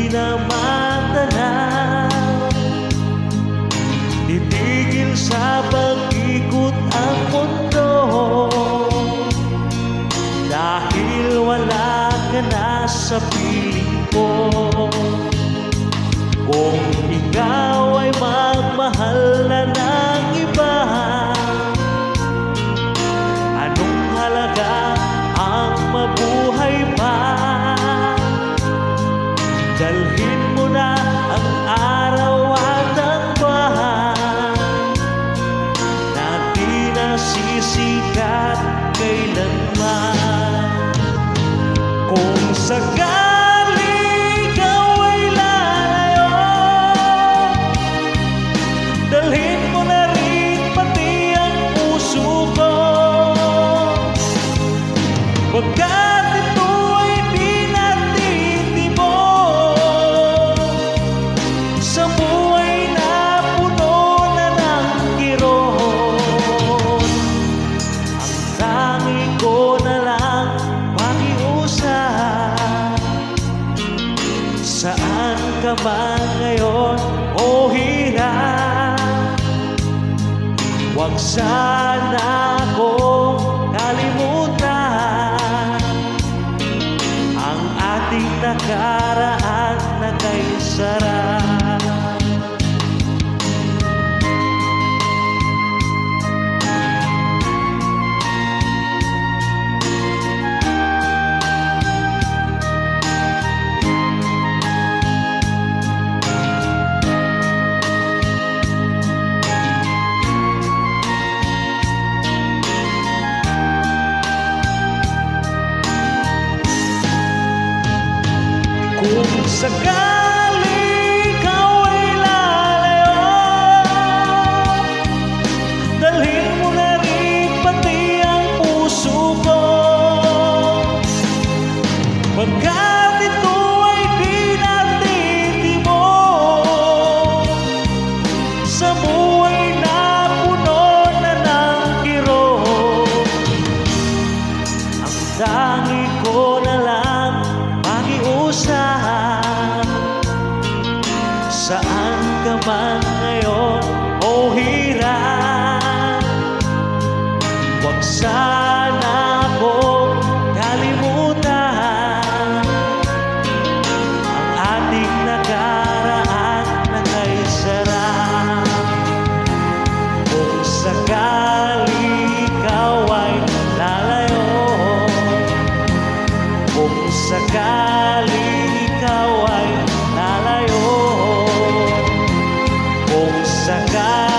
na matanaw, titigil sa pag-ikot ang mundo, dahil wala ka na sa piling ko. Kung ikaw ay magmahal na ng iba, anong halaga ang mabuhay pa? Dalhin mo na ang araw at ang bahay na di nasisikat kailanman. Kung sakali ikaw ay lalayo, dalhin mo na rin pati ang puso ko, pagkat ito ay di natitibok sa buhay na puno na ng kirot. Ang tangi ko na lang pakiusap, saan ka man ngayon o hirap, huwag sana akong kalimutan ang ating nakaraan na kay sarap. Kung sakali ikaw ay lalayo, dalhin mo na rin pati ang puso ko, pagkat ito ay di natitibok sa buhay na puno na ng kirot. Ang tangi ko na lang pakiusap, saan ka man ngayon o hirap, huwag sana akong kalimutan ang ating nakaraan na kay sarap. Kung sakali ikaw ay lalayo, kung sakali ikaw ay lalayo, kung sakali